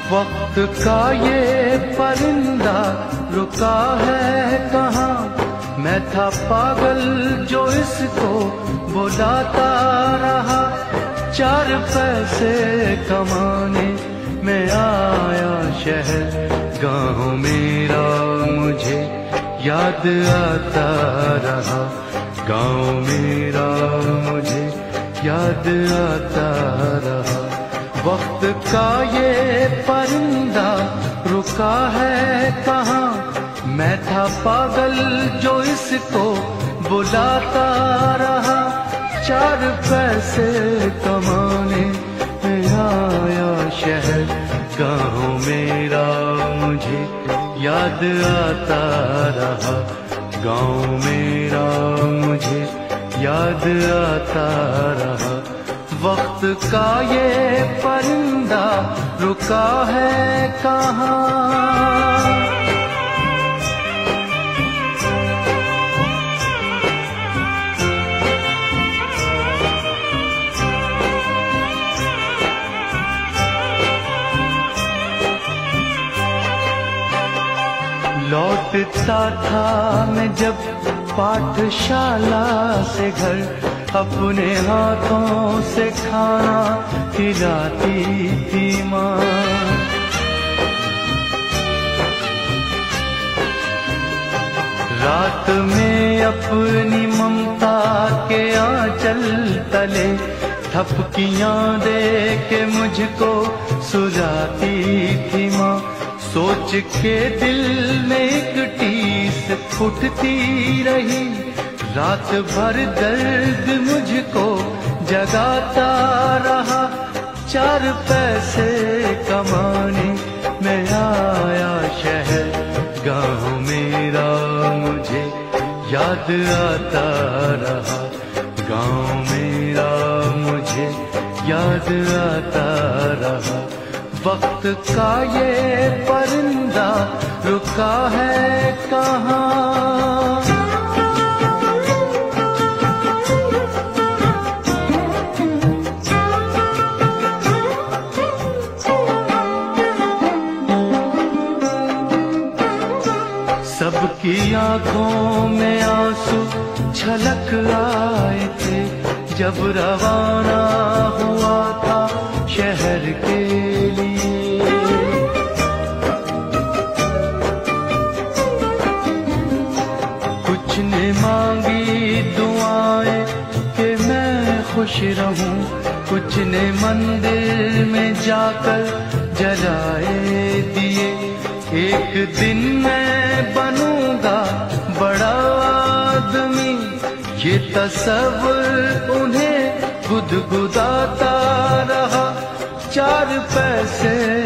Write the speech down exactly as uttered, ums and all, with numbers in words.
वक्त का ये परिंदा रुका है कहाँ, मैं था पागल जो इसको बुलाता रहा। चार पैसे कमाने में आया शहर, गाँव मेरा मुझे याद आता रहा। गाँव मेरा मुझे याद आता रहा। वक्त का ये परिंदा रुका है कहाँ, मैं था पागल जो इसको बुलाता रहा। चार पैसे कमाने में आया शहर, गाँव मेरा मुझे याद आता रहा। गाँव मेरा मुझे याद आता रहा। वक्त का ये परिंदा रुका है कहाँ। लौटता था मैं जब पाठशाला से घर, अपने हाथों से खाना खिलाती थी माँ। रात में अपनी ममता के आंचल तले थपकियां दे के मुझको सुलाती थी माँ। सोच के दिल में एक टीस फुटती रही, रात भर दर्द मुझको जगाता रहा। चार पैसे कमाने में आया शहर, गाँव मेरा मुझे याद आता रहा। गाँव मेरा मुझे याद आता रहा। वक्त का ये परिंदा रुका है कहाँ। सबकी आंखों में आंसू छलक आए थे जब रवाना हुआ था शहर के लिए। कुछ ने मांगी दुआएं कि मैं खुश रहूं, कुछ ने मंदिर में जाकर जलाए दिए। एक दिन मैं बनूंगा बड़ा आदमी, ये तस्वीर उन्हें गुदगुदाता रहा। चार पैसे